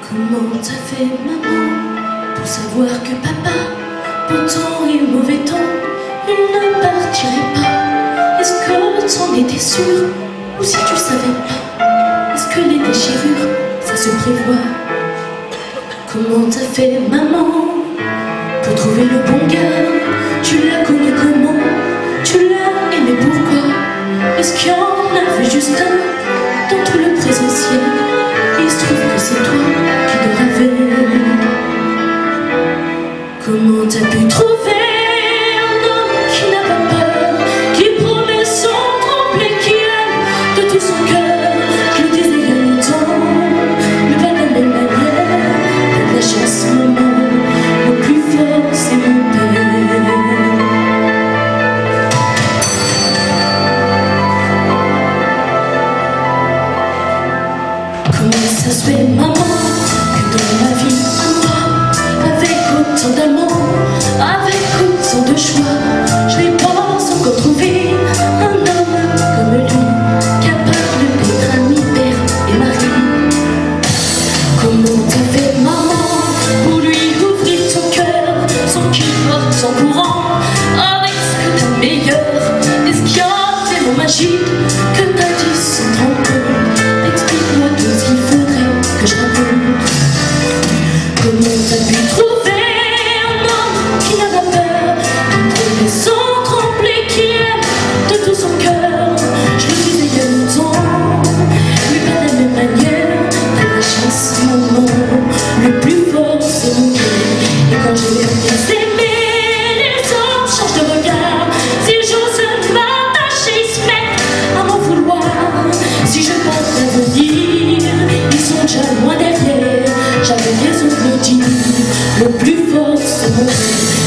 Comment t'as fait maman pour savoir que papa, beau temps et mauvais temps, il ne partirait pas? Est-ce que t'en étais sûr? Ou si tu savais pas, est-ce que les déchirures, ça se prévoit? Comment t'as fait maman pour trouver le bon gars? Tu l'as connu comment? Tu l'as aimé pourquoi? Est-ce qu'il y en avait juste un dans tout le présentiel? Il se trouve que c'est toi qui le rêvais. Comment t'as pu trouver un homme qui n'a pas peur, qui promet sans trembler, qui aime de tout son cœur? Je le disais il y a longtemps, mais pas de la même manière. T'as de la chance maman, le plus fort c'est mon père. Comment ça se fait maman que dans ma vie à moi, avec autant d'amour, avec autant de choix, je n'ai pas encore trouvé un homme comme lui, capable d'être ami, père et mari? Comment t'as fait maman pour lui ouvrir ton cœur, sans qu'il parte en courant avec ce que t'as de meilleur? Est-ce qu'il y a des mots magiques que t'as dit sans tromper? Explique-moi tout ce qu'il faudrait que je raconte. Comment t'as pu trouver un homme qui n'a pas peur, qui promet sans trembler, qui aime de tout son cœur? Je le disais il y a longtemps, mais pas de la même manière. T'as la chance maman, le plus fort c'est mon cœur. Et quand je vais les aimer, les hommes changent de regard. Si j'ose m'attacher, ils se mettent à m'en vouloir. Si je pense à venir, ils sont déjà loin derrière. J'avais raison de le dire, le plus fort c'est mon cœur.